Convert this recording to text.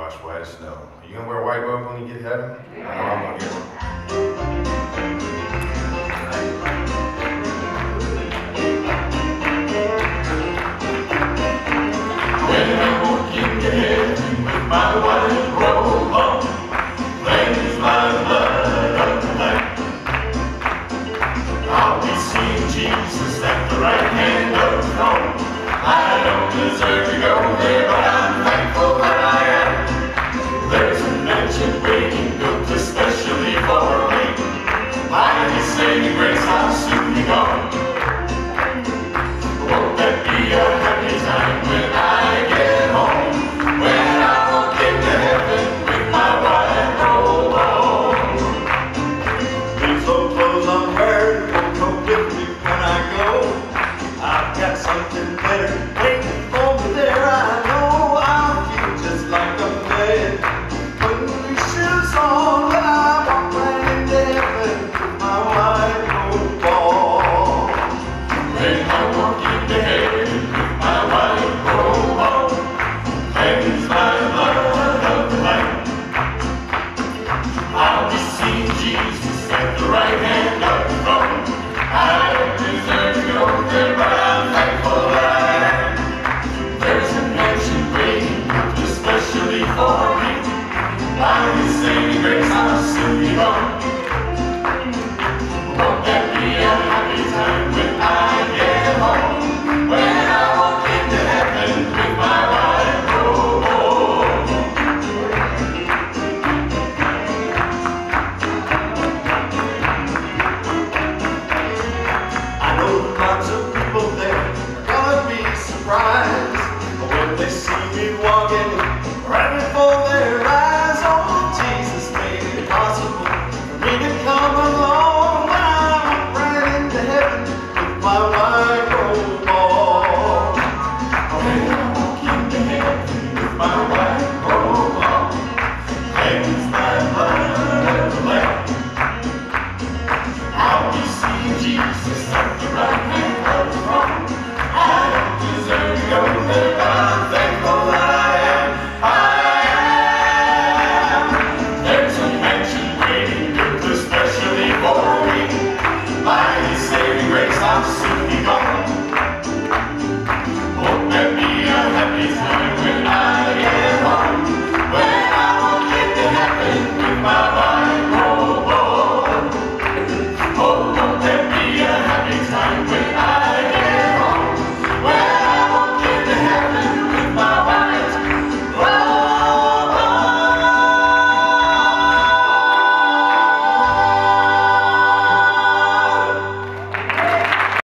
wash white as snow. Are you gonna wear a white robe when you get to heaven? I know I'm gonna get one. When I walk into heaven with my white robe on, cleanse my blood of the Lamb, I'll be seeing Jesus at the right hand of the throne. I don't deserve to go there, but I'm thankful that I am. There's a mansion waiting, built especially for me. By His saving grace, I'll soon be gone. Won't that be a happy time when I get home? When I walk into heaven with my white robe on. These old clothes I'm wearing won't go with me when I go. I've got something better waiting for me there. I know I'll feel just like a man. Putting new shoes on when I walk right into heaven with my white robe on. When I walk into heaven with my white robe on, cleanse my blood of the Lamb, I'll be seeing Jesus at the right hand of the throne. I don't deserve to go there, but I'm thankful that I am. There's a mansion waiting, built especially for me. By His saving grace, I'll soon be gone. Won't that be a happy time when I get home? When I walk into heaven with my white robe on. I know lots of people there are gonna be surprised when they see me walking right before their eyes. Oh, Jesus made it possible for me to come along. I walk right into heaven with my white robe on. When I walk into heaven with my